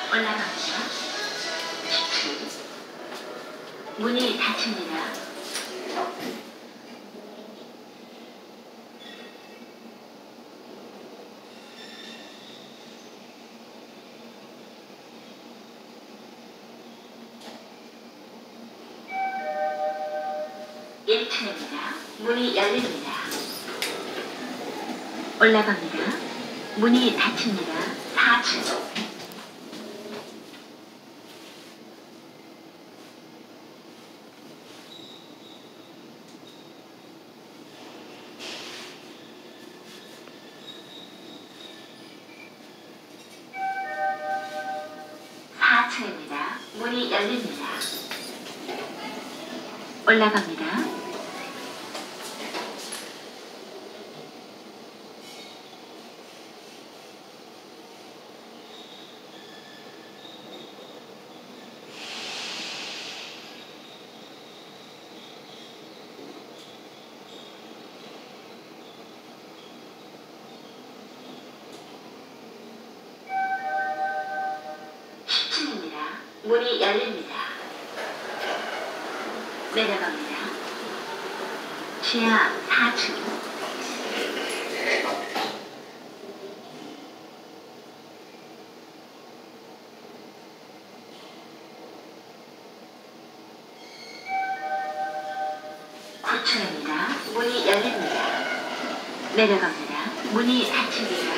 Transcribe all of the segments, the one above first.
올라갑니다. 10층. 문이 닫힙니다. (1층입니다) 문이 열립니다. 올라갑니다. 문이 닫힙니다. 4층. 문이 열립니다. 올라갑니다. 문이 열립니다. 내려갑니다. 지하 4층. (9층입니다) 문이 열립니다. 내려갑니다. 문이 닫힙니다.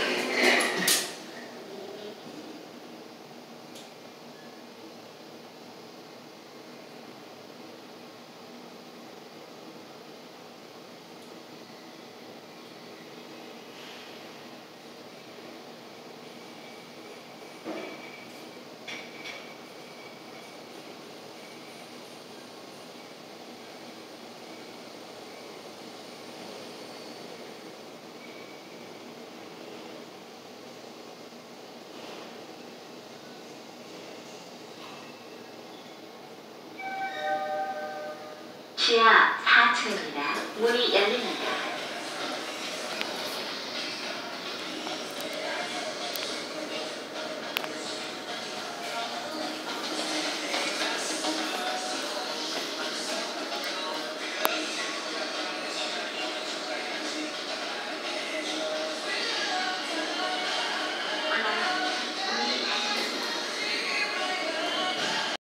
지하 4층입니다. 문이 열립니다.